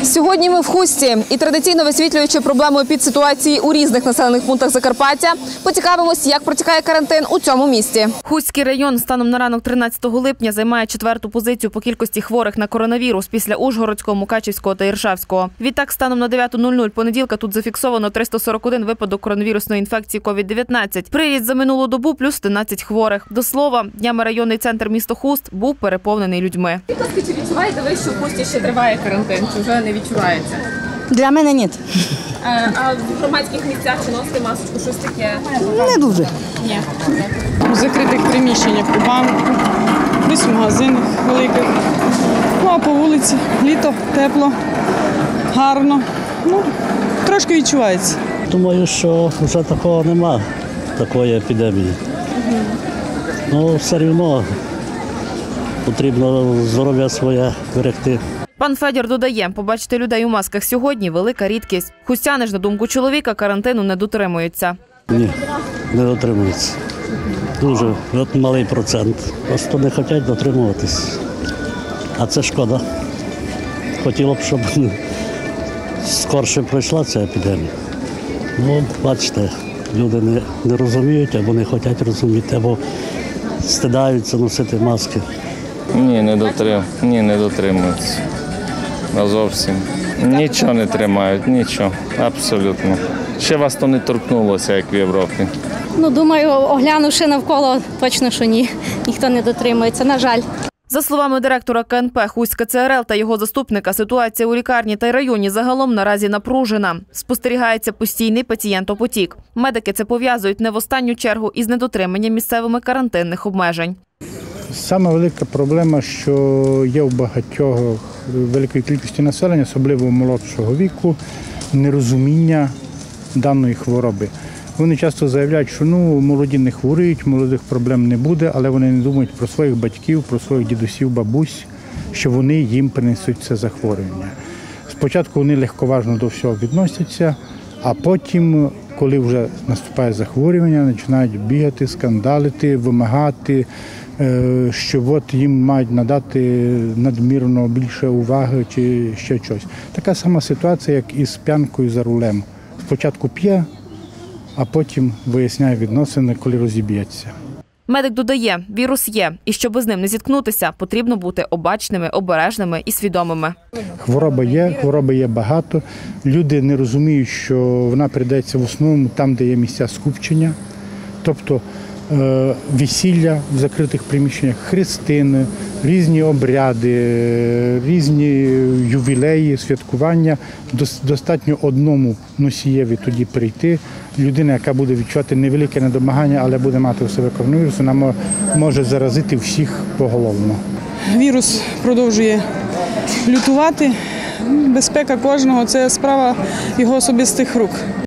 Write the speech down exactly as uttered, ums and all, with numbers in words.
Сьогодні ми в Хустці і традиційно висвітлюючи проблему епідситуації у різних населених пунктах Закарпаття, поцікавимось, як протікає карантин у цьому місті. Хустський район станом на ранок тринадцятого липня займає четверту позицію по кількості хворих на коронавірус після Ужгородського, Мукачівського та Іршавського. Відтак, станом на дев'яту нуль нуль понеділка тут зафіксовано триста сорок один випадок коронавірусної інфекції ковід дев'ятнадцять. Приріст за минулу добу – плюс одинадцять хворих. До слова, днями районний центр міста Хуст був переповнений людьми. Чи відчуваєте ви, що в Хусті ще триває карантин, чи вже не відчувається? Для мене – ні. А, а в громадських місцях чи носити масочку, щось таке? Не дуже. Ні. У закритих приміщеннях, у банку, десь в магазинах великих. Ну, а по вулиці літо, тепло, гарно. Ну, трошки відчувається. Думаю, що вже такого нема, такої епідемії. Ну, все одно потрібно здоров'я своє берегти. Пан Федір додає, побачити людей у масках сьогодні – велика рідкість. Хустяни ж, на думку чоловіка, карантину не дотримуються. Ні, не дотримуються. Дуже малий процент. Просто не хочуть дотримуватись. А це шкода. Хотіло б, щоб скорше пройшла ця епідемія. Ну, бачите, люди не, не розуміють, або не хочуть розуміти, або стидаються носити маски. Ні, не дотрим... Ні, не дотримуються. Зовсім. Нічого не тримають, нічого. Абсолютно. Ще вас то не торкнулося, як в Європі. Ну, думаю, оглянувши навколо, точно, що ні. Ніхто не дотримується, на жаль. За словами директора ка ен пе Хустська це ер ел та його заступника, ситуація у лікарні та й районі загалом наразі напружена. Спостерігається постійний пацієнтопотік. Медики це пов'язують не в останню чергу із недотриманням місцевими карантинних обмежень. Саме велика проблема, що є у багатьох великої кількості населення, особливо молодшого віку, нерозуміння даної хвороби. Вони часто заявляють, що ну, молоді не хворіють, молодих проблем не буде, але вони не думають про своїх батьків, про своїх дідусів, бабусь, що вони їм принесуть це захворювання. Спочатку вони легковажно до всього відносяться, а потім, коли вже наступає захворювання, починають бігати, скандалити, вимагати, що от їм мають надати надмірно більше уваги чи ще щось. Така сама ситуація, як із п'янкою за рулем. Спочатку п'є, а потім виясняє відносини, коли розіб'ється. Медик додає, вірус є, і щоб з ним не зіткнутися, потрібно бути обачними, обережними і свідомими. Хвороба є, хвороби є багато. Люди не розуміють, що вона передається в основному там, де є місця скупчення. Тобто весілля в закритих приміщеннях, хрестини, різні обряди, різні ювілеї, святкування. Достатньо одному носієві тоді прийти. Людина, яка буде відчувати невелике недомагання, але буде мати у себе коронавірус, вона може заразити всіх поголовно. Вірус продовжує лютувати. Безпека кожного – це справа його особистих рук.